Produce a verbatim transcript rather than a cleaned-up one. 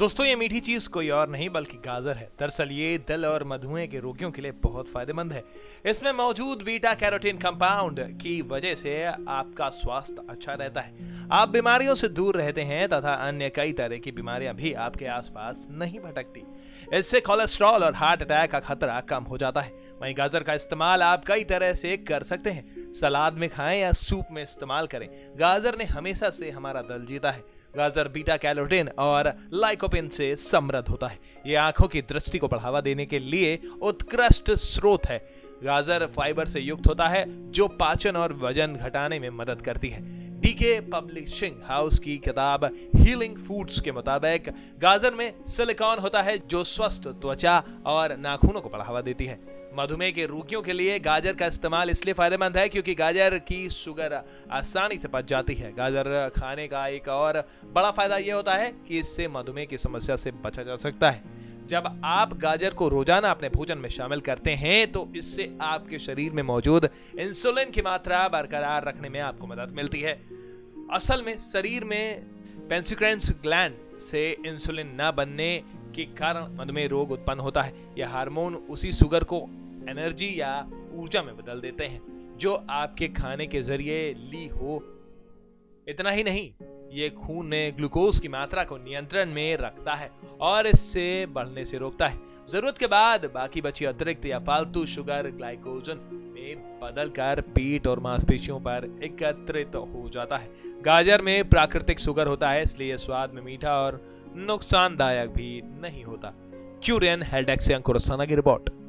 दोस्तों ये मीठी चीज कोई और नहीं बल्कि गाजर है। दरअसल ये दिल और मधुमेह के रोगियों के लिए बहुत फायदेमंद है। इसमें मौजूद बीटा कैरोटीन कंपाउंड की वजह से आपका स्वास्थ्य अच्छा रहता है, आप बीमारियों से दूर रहते हैं तथा अन्य कई तरह की बीमारियां भी आपके आसपास नहीं भटकती। इससे कोलेस्ट्रॉल और हार्ट अटैक का खतरा कम हो जाता है। वहीं गाजर का इस्तेमाल आप कई तरह से कर सकते हैं। सलाद में खाएं या सूप में इस्तेमाल करें। गाजर ने हमेशा से हमारा दिल जीता है। गाजर बीटा कैरोटीन और लाइकोपिन से समृद्ध होता है। ये आंखों की दृष्टि को बढ़ावा देने के लिए उत्कृष्ट स्रोत है। गाजर फाइबर से युक्त होता है जो पाचन और वजन घटाने में मदद करती है। डीके पब्लिशिंग हाउस की किताब हीलिंग फूड्स के मुताबिक गाजर में सिलिकॉन होता है जो स्वस्थ त्वचा और नाखूनों को बढ़ावा देती है। मधुमेह के रोगियों के लिए गाजर का इस्तेमाल इसलिए फायदेमंद है क्योंकि गाजर की शुगर आसानी से पच जाती है। गाजर खाने का एक और बड़ा फायदा यह होता है कि इससे मधुमेह की समस्या से बचा जा सकता है। जब आप गाजर को रोजाना अपने भोजन में शामिल करते हैं तो इससे आपके शरीर में मौजूद इंसुलिन की मात्रा बरकरार रखने में आपको मदद मिलती है। असल में शरीर में पेंक्रियास ग्लैंड से इंसुलिन न बनने के कारण मधुमेह रोग उत्पन्न होता है। यह हार्मोन उसी शुगर को एनर्जी या ऊर्जा में बदल देते हैं जो आपके खाने के जरिए ली हो। इतना ही नहीं, ये खून में ग्लूकोज की मात्रा को नियंत्रण में रखता है और इससे बढ़ने से रोकता है। जरूरत के बाद बाकी बची अतिरिक्त या फालतू शुगर ग्लाइकोजन में बदलकर पेट और मांसपेशियों पर एकत्रित हो जाता है। गाजर में प्राकृतिक शुगर होता है, इसलिए स्वाद में मीठा और नुकसानदायक भी नहीं होता। क्यूरियन हेल्थ डेस्क से अंकुर अस्थाना की रिपोर्ट।